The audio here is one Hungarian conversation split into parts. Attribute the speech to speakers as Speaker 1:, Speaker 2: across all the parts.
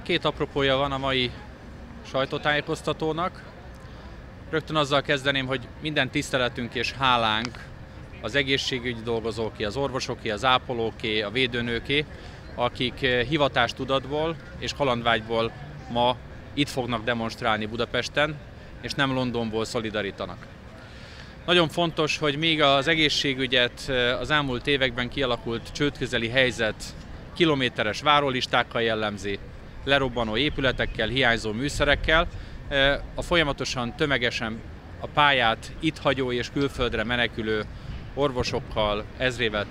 Speaker 1: Két apropója van a mai sajtótájékoztatónak. Rögtön azzal kezdeném, hogy minden tiszteletünk és hálánk az egészségügyi dolgozóké, az orvosoké, az ápolóké, a védőnőké, akik hivatástudatból és kalandvágyból ma itt fognak demonstrálni Budapesten, és nem Londonból szolidarítanak. Nagyon fontos, hogy még az egészségügyet az elmúlt években kialakult csődközeli helyzet kilométeres várólistákkal jellemzi, lerobbanó épületekkel, hiányzó műszerekkel, a folyamatosan tömegesen a pályát itt hagyó és külföldre menekülő orvosokkal, ezrével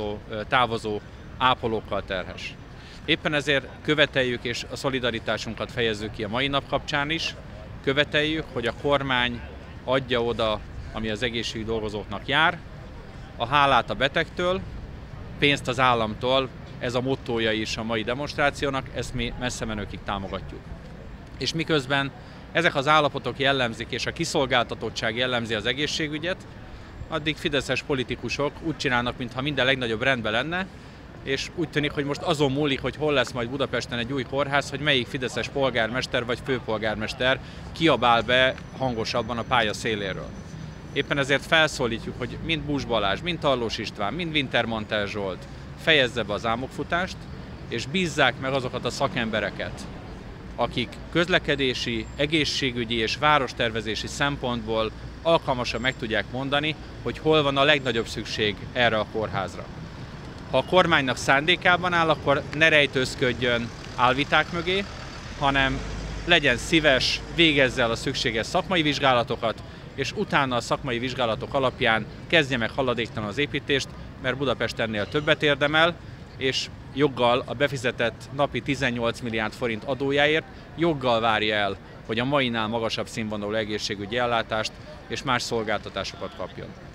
Speaker 1: távozó ápolókkal terhes. Éppen ezért követeljük és a szolidaritásunkat fejezzük ki a mai nap kapcsán is. Követeljük, hogy a kormány adja oda, ami az egészségügyi dolgozóknak jár, a hálát a betegtől, pénzt az államtól, ez a mottója is a mai demonstrációnak, ezt mi messze menőkig támogatjuk. És miközben ezek az állapotok jellemzik és a kiszolgáltatottság jellemzi az egészségügyet, addig fideszes politikusok úgy csinálnak, mintha minden legnagyobb rendben lenne, és úgy tűnik, hogy most azon múlik, hogy hol lesz majd Budapesten egy új kórház, hogy melyik fideszes polgármester vagy főpolgármester kiabál be hangosabban a pálya széléről. Éppen ezért felszólítjuk, hogy mind Buss Balázs, mind Tarlós István, mind Wintermantel Zsolt fejezze be az álmokfutást, és bízzák meg azokat a szakembereket, akik közlekedési, egészségügyi és várostervezési szempontból alkalmasan meg tudják mondani, hogy hol van a legnagyobb szükség erre a kórházra. Ha a kormánynak szándékában áll, akkor ne rejtőzködjön álviták mögé, hanem legyen szíves, végezze el a szükséges szakmai vizsgálatokat, és utána a szakmai vizsgálatok alapján kezdje meg haladéktalan az építést, mert Budapest ennél többet érdemel, és joggal a befizetett napi 18 milliárd forint adójáért joggal várja el, hogy a mainál magasabb színvonalú egészségügyi ellátást és más szolgáltatásokat kapjon.